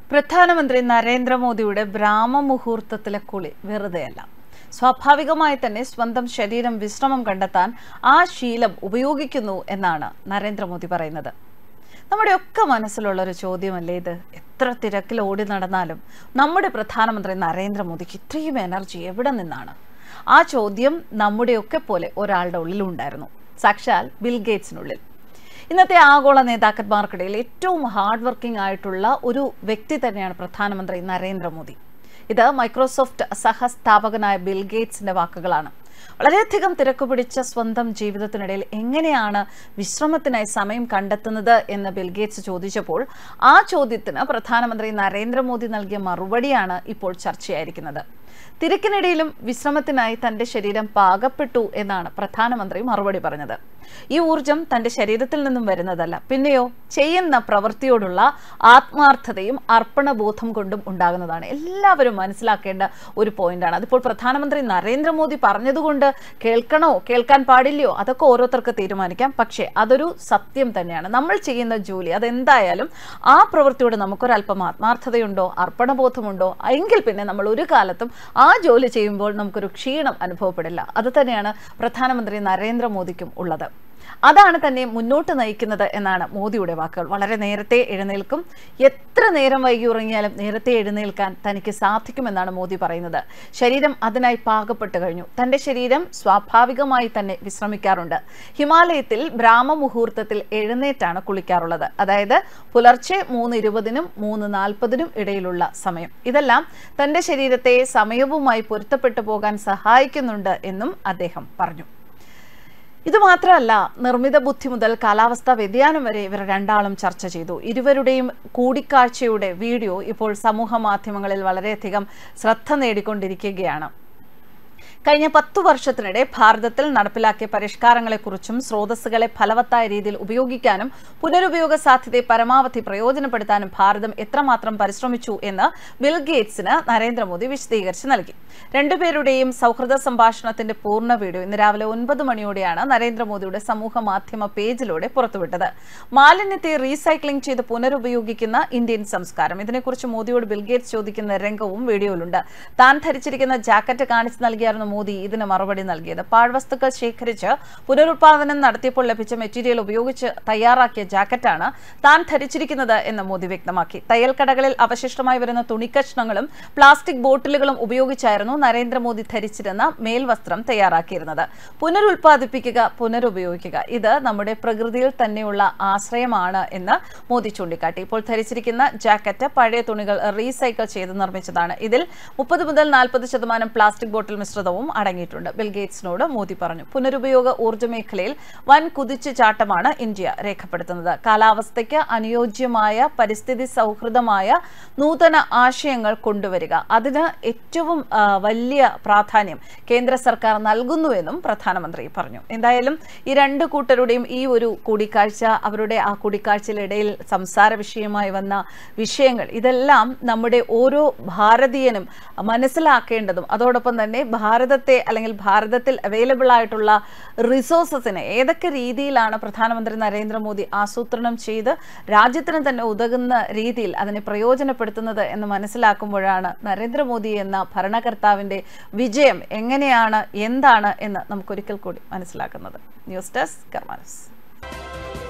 പ്രധാനമന്ത്രി നരേന്ദ്രമോദിയുടെ ബ്രാഹ്മമുഹൂർത്തത്തിലെ കുളി വെറുതെയല്ല. സ്വാഭാവികമായി തന്നെ സ്വന്തം ശരീരം വിശ്രമം കണ്ടെത്താൻ ആ ശീലം ഉപയോഗിക്കുന്നു എന്നാണ് നരേന്ദ്രമോദി പറയുന്നത്. നമ്മുടെയൊക്കെ മനസ്സിലുള്ളൊരു ചോദ്യമല്ലേ ഇത്? എത്ര തിരക്കിൽ ഓടി നടന്നാലും നമ്മുടെ പ്രധാനമന്ത്രി നരേന്ദ്രമോദിക്ക് ഇത്രയും എനർജി എവിടെ നിന്നാണ്? ആ ചോദ്യം നമ്മുടെയൊക്കെ പോലെ ഒരാളുടെ ഉള്ളിലുണ്ടായിരുന്നു, സാക്ഷാൽ ബിൽ ഗേറ്റ്സിനുള്ളിൽ. ഇന്നത്തെ ആഗോള നേതാക്കന്മാർക്കിടയിൽ ഏറ്റവും ഹാർഡ് വർക്കിംഗ് ആയിട്ടുള്ള ഒരു വ്യക്തി തന്നെയാണ് പ്രധാനമന്ത്രി നരേന്ദ്രമോദി. ഇത് മൈക്രോസോഫ്റ്റ് സഹസ്ഥാപകനായ ബിൽ ഗേറ്റ്സിന്റെ വാക്കുകളാണ്. വളരെയധികം തിരക്ക് പിടിച്ച സ്വന്തം ജീവിതത്തിനിടയിൽ എങ്ങനെയാണ് വിശ്രമത്തിനായി സമയം കണ്ടെത്തുന്നത് എന്ന് ബിൽ ഗേറ്റ്സ് ചോദിച്ചപ്പോൾ ആ ചോദ്യത്തിന് പ്രധാനമന്ത്രി നരേന്ദ്രമോദി നൽകിയ മറുപടിയാണ് ഇപ്പോൾ ചർച്ചയായിരിക്കുന്നത്. തിരക്കിനിടയിലും വിശ്രമത്തിനായി തന്റെ ശരീരം പാകപ്പെട്ടു എന്നാണ് പ്രധാനമന്ത്രി മറുപടി പറഞ്ഞത്. ഈ ഊർജം തന്റെ ശരീരത്തിൽ നിന്നും വരുന്നതല്ല, പിന്നെയോ ചെയ്യുന്ന പ്രവൃത്തിയോടുള്ള ആത്മാർത്ഥതയും അർപ്പണബോധം കൊണ്ടും ഉണ്ടാകുന്നതാണ്. എല്ലാവരും മനസ്സിലാക്കേണ്ട ഒരു പോയിന്റാണ്. അതിപ്പോൾ പ്രധാനമന്ത്രി നരേന്ദ്രമോദി പറഞ്ഞതുകൊണ്ട് കേൾക്കണോ കേൾക്കാൻ പാടില്ലയോ അതൊക്കെ ഓരോരുത്തർക്ക് തീരുമാനിക്കാം. പക്ഷേ അതൊരു സത്യം തന്നെയാണ്. നമ്മൾ ചെയ്യുന്ന ജോലി അതെന്തായാലും ആ പ്രവൃത്തിയോട് നമുക്കൊരല്പം ആത്മാർത്ഥതയുണ്ടോ അർപ്പണബോധമുണ്ടോ എങ്കിൽ പിന്നെ നമ്മൾ ഒരു കാലത്തും ആ ജോലി ചെയ്യുമ്പോൾ നമുക്കൊരു ക്ഷീണം അനുഭവപ്പെടില്ല. അത് തന്നെയാണ് പ്രധാനമന്ത്രി നരേന്ദ്രമോദിക്കും ഉള്ളത്. അതാണ് തന്നെ മുന്നോട്ട് നയിക്കുന്നത് എന്നാണ് മോദിയുടെ വാക്കുകൾ. വളരെ നേരത്തെ എഴുന്നേൽക്കും, എത്ര നേരം വൈകി ഉറങ്ങിയാലും നേരത്തെ എഴുന്നേൽക്കാൻ തനിക്ക് സാധിക്കുമെന്നാണ് മോദി പറയുന്നത്. ശരീരം അതിനായി പാകപ്പെട്ട് കഴിഞ്ഞു. തന്റെ ശരീരം സ്വാഭാവികമായി തന്നെ വിശ്രമിക്കാറുണ്ട്. ഹിമാലയത്തിൽ ബ്രാഹ്മമുഹൂർത്തത്തിൽ എഴുന്നേറ്റാണ് കുളിക്കാറുള്ളത്. അതായത് പുലർച്ചെ 3:20-നും 3:40-നും ഇടയിലുള്ള സമയം. ഇതെല്ലാം തന്റെ ശരീരത്തെ സമയവുമായി പൊരുത്തപ്പെട്ടു പോകാൻ സഹായിക്കുന്നുണ്ട് എന്നും അദ്ദേഹം പറഞ്ഞു. ഇതുമാത്രമല്ല, നിർമ്മിത ബുദ്ധി മുതൽ കാലാവസ്ഥാ വ്യതിയാനം വരെ ഇവർ രണ്ടാളും ചർച്ച ചെയ്തു. ഇരുവരുടെയും കൂടിക്കാഴ്ചയുടെ വീഡിയോ ഇപ്പോൾ സമൂഹ മാധ്യമങ്ങളിൽ വളരെയധികം ശ്രദ്ധ നേടിക്കൊണ്ടിരിക്കുകയാണ്. കഴിഞ്ഞ 10 വർഷത്തിനിടെ ഭാരതത്തിൽ നടപ്പിലാക്കിയ പരിഷ്കാരങ്ങളെക്കുറിച്ചും സ്രോതസ്സുകളെ ഫലവത്തായ രീതിയിൽ ഉപയോഗിക്കാനും പുനരുപയോഗ സാധ്യതയെ പരമാവധി പ്രയോജനപ്പെടുത്താനും ഭാരതം എത്രമാത്രം പരിശ്രമിച്ചു എന്ന് ബിൽ ഗേറ്റ്സിന് നരേന്ദ്രമോദി വിശദീകരിച്ച് നൽകി. രണ്ടുപേരുടെയും സൗഹൃദ സംഭാഷണത്തിന്റെ പൂർണ്ണ വീഡിയോ ഇന്ന് രാവിലെ 9 മണിയോടെയാണ് നരേന്ദ്രമോദിയുടെ സമൂഹ മാധ്യമ പേജിലൂടെ പുറത്തുവിട്ടത്. മാലിന്യത്തെ റീസൈക്ലിംഗ് ചെയ്ത് പുനരുപയോഗിക്കുന്ന ഇന്ത്യൻ സംസ്കാരം, ഇതിനെക്കുറിച്ച് മോദിയോട് ബിൽ ഗേറ്റ്സ് ചോദിക്കുന്ന രംഗവും വീഡിയോയിലുണ്ട്. താൻ ധരിച്ചിരിക്കുന്ന ജാക്കറ്റ് കാണിച്ചു നൽകിയായിരുന്നു മോദി ഇതിന് മറുപടി നൽകിയത്. പാഴ്വസ്തുക്കൾ ശേഖരിച്ച് പുനരുത്പാദനം നടത്തിയപ്പോൾ ലഭിച്ച മെറ്റീരിയൽ ഉപയോഗിച്ച് തയ്യാറാക്കിയ ജാക്കറ്റാണ് താൻ ധരിച്ചിരിക്കുന്നത് എന്ന് മോദി വ്യക്തമാക്കി. തയ്യൽക്കടകളിൽ അവശിഷ്ടമായി വരുന്ന തുണിക്കഷ്ണങ്ങളും പ്ലാസ്റ്റിക് ബോട്ടിലുകളും ഉപയോഗിച്ചായിരുന്നു നരേന്ദ്രമോദി ധരിച്ചിരുന്ന മേൽവസ്ത്രം തയ്യാറാക്കിയിരുന്നത്. പുനരുത്പാദിപ്പിക്കുക, പുനരുപയോഗിക്കുക, ഇത് നമ്മുടെ പ്രകൃതിയിൽ തന്നെയുള്ള ആശ്രയമാണ് എന്ന് മോദി ചൂണ്ടിക്കാട്ടി. ഇപ്പോൾ ധരിച്ചിരിക്കുന്ന ജാക്കറ്റ് പഴയ തുണികൾ റീസൈക്കിൾ ചെയ്ത് നിർമ്മിച്ചതാണ്. ഇതിൽ 30 മുതൽ 40% പ്ലാസ്റ്റിക് ബോട്ടിൽ മിശ്രിതവും അടങ്ങിയിട്ടുണ്ട്. ബിൽ ഗേറ്റ്സിനോട് മോദി പറഞ്ഞു. പുനരുപയോഗ ഊർജ്ജ മേഖലയിൽ വൻ കുതിച്ചുചാട്ടമാണ് ഇന്ത്യ രേഖപ്പെടുത്തുന്നത്. കാലാവസ്ഥയ്ക്ക് അനുയോജ്യമായ പരിസ്ഥിതി സൗഹൃദമായ നൂതന ആശയങ്ങൾ കൊണ്ടുവരിക, അതിന് ഏറ്റവും വലിയ പ്രാധാന്യം കേന്ദ്ര സർക്കാർ നൽകുന്നുവെന്നും പ്രധാനമന്ത്രി പറഞ്ഞു. എന്തായാലും ഈ രണ്ട് കൂട്ടരുടെയും ഈ ഒരു കൂടിക്കാഴ്ച, അവരുടെ ആ കൂടിക്കാഴ്ചയിലിടയിൽ സംസാര വിഷയമായി വന്ന വിഷയങ്ങൾ, ഇതെല്ലാം നമ്മുടെ ഓരോ ഭാരതീയനും മനസ്സിലാക്കേണ്ടതും അതോടൊപ്പം തന്നെ ഭാരതത്തെ അല്ലെങ്കിൽ ഭാരതത്തിൽ അവൈലബിൾ ആയിട്ടുള്ള റിസോഴ്സസിനെ ഏതൊക്കെ രീതിയിലാണ് പ്രധാനമന്ത്രി നരേന്ദ്രമോദി ആസൂത്രണം ചെയ്ത് രാജ്യത്തിന് തന്നെ ഉതകുന്ന രീതിയിൽ അതിനെ പ്രയോജനപ്പെടുത്തുന്നത് എന്ന് മനസ്സിലാക്കുമ്പോഴാണ് നരേന്ദ്രമോദി എന്ന ഭരണകർത്താവിൻ്റെ വിജയം എങ്ങനെയാണ്, എന്താണ് എന്ന് നമുക്കൊരിക്കൽ കൂടി മനസ്സിലാക്കുന്നത്. News desk Karma news.